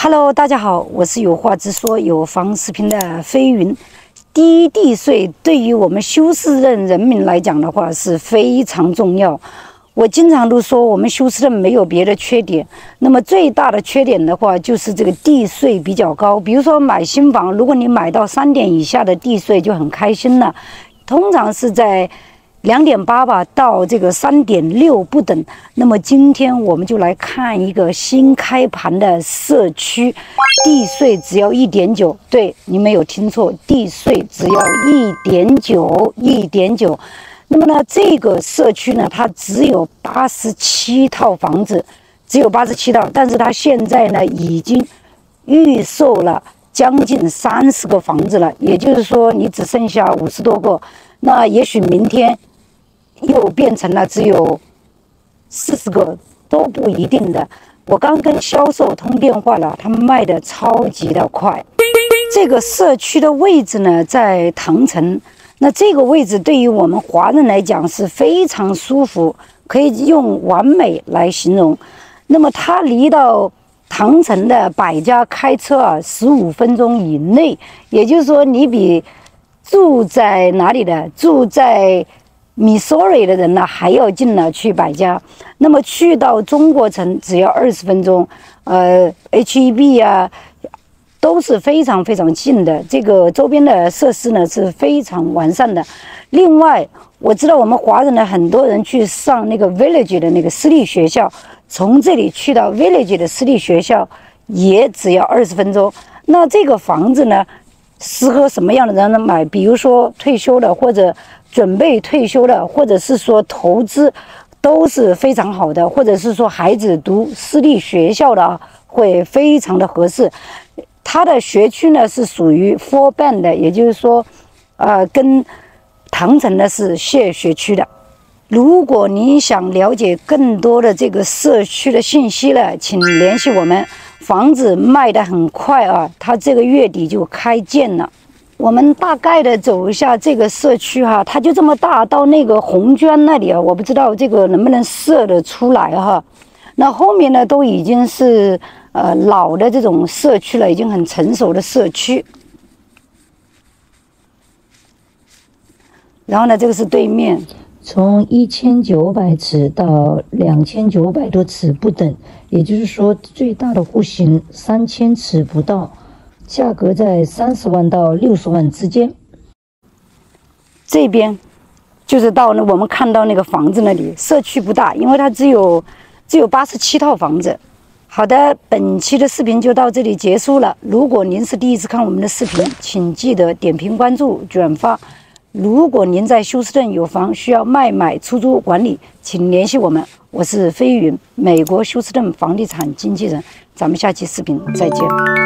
Hello， 大家好，我是有话直说有房视频的飞云。第一地税对于我们休斯顿人民来讲的话是非常重要。我经常都说我们休斯顿没有别的缺点，那么最大的缺点的话就是这个地税比较高。比如说买新房，如果你买到3点以下的地税就很开心了，通常是在2.8吧到这个3.6不等。那么今天我们就来看一个新开盘的社区，地税只要1.9，对，你没有听错，地税只要1.9。那么呢，这个社区呢，它只有87套房子，只有87套，但是它现在呢已经预售了将近30个房子了，也就是说你只剩下50多个，那也许明天又变成了只有40个都不一定的。我刚跟销售通电话了，他们卖的超级的快。这个社区的位置呢在唐城，那这个位置对于我们华人来讲是非常舒服，可以用完美来形容。那么它离到唐城的百家开车15分钟以内，也就是说你比住在哪里的，住在Missouri 的人呢还要近了去百家。那么去到中国城只要20分钟，HEB 都是非常非常近的，这个周边的设施呢是非常完善的。另外我知道我们华人呢很多人去上那个 Village 的那个私立学校，从这里去到 Village 的私立学校也只要20分钟。那这个房子呢适合什么样的人买？比如说退休的，或者准备退休的，或者是说投资都是非常好的，或者是说孩子读私立学校的会非常的合适。它的学区呢是属于 4 band 的，也就是说跟唐城呢是share学区的。如果你想了解更多的这个社区的信息呢，请联系我们。房子卖得很快它这个月底就开建了。我们大概的走一下这个社区它就这么大，到那个红砖那里我不知道这个能不能射得出来那后面呢都已经是老的这种社区了，已经很成熟的社区。然后呢，这个是对面。 从1900尺到2900多尺不等，也就是说最大的户型3000尺不到，价格在30万到60万之间。 这边就是到我们看到那个房子那里，社区不大，因为它只有87套房子。好的，本期的视频就到这里结束了。如果您是第一次看我们的视频，请记得点评、关注、转发。如果您在休斯顿有房需要卖买出租管理，请联系我们。我是飞云，美国休斯顿房地产经纪人。咱们下期视频再见。